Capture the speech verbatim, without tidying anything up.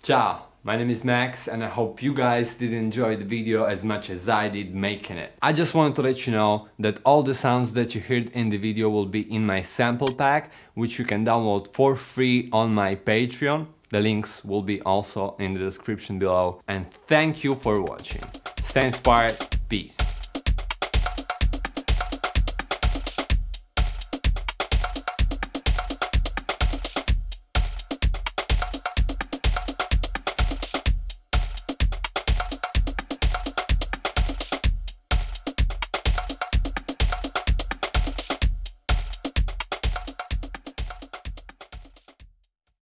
Ciao, my name is Max and I hope you guys did enjoy the video as much as I did making it. I just wanted to let you know that all the sounds that you heard in the video will be in my sample pack, which you can download for free on my Patreon. The links will be also in the description below. And thank you for watching. Stay inspired, peace.